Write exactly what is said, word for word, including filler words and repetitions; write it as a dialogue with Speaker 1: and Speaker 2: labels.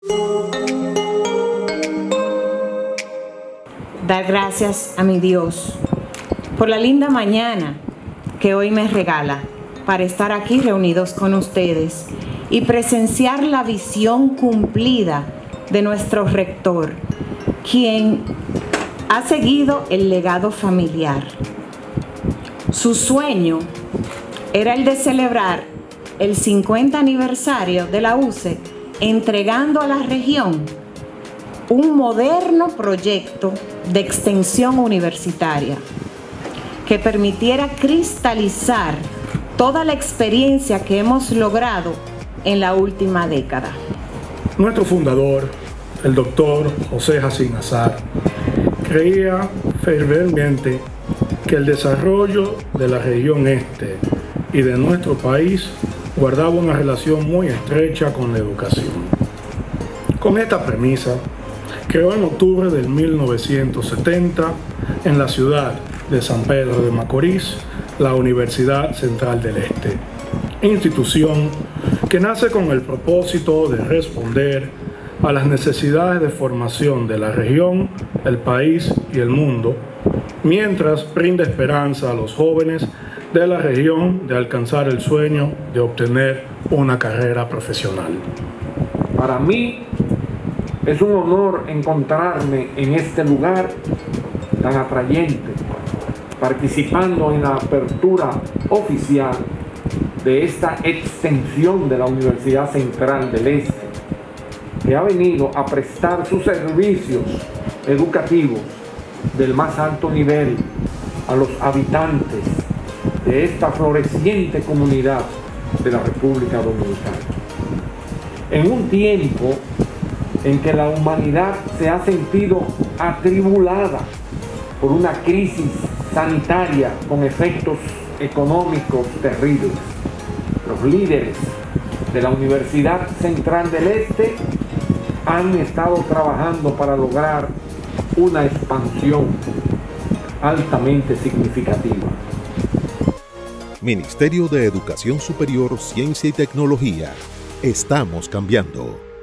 Speaker 1: Dar gracias a mi Dios por la linda mañana que hoy me regala para estar aquí reunidos con ustedes y presenciar la visión cumplida de nuestro rector, quien ha seguido el legado familiar. Su sueño era el de celebrar el cincuenta aniversario de la U C E, entregando a la región un moderno proyecto de extensión universitaria que permitiera cristalizar toda la experiencia que hemos logrado en la última década.
Speaker 2: Nuestro fundador, el doctor José Jacín Azar, creía fervientemente que el desarrollo de la región este y de nuestro país guardaba una relación muy estrecha con la educación. Con esta premisa, creó en octubre de mil novecientos setenta en la ciudad de San Pedro de Macorís la Universidad Central del Este, institución que nace con el propósito de responder a las necesidades de formación de la región, el país y el mundo, mientras brinda esperanza a los jóvenes de la región de alcanzar el sueño de obtener una carrera profesional.
Speaker 3: Para mí es un honor encontrarme en este lugar tan atrayente, participando en la apertura oficial de esta extensión de la Universidad Central del Este, que ha venido a prestar sus servicios educativos del más alto nivel a los habitantes de esta floreciente comunidad de la República Dominicana. En un tiempo en que la humanidad se ha sentido atribulada por una crisis sanitaria con efectos económicos terribles, los líderes de la Universidad Central del Este han estado trabajando para lograr una expansión altamente significativa.
Speaker 4: Ministerio de Educación Superior, Ciencia y Tecnología. Estamos cambiando.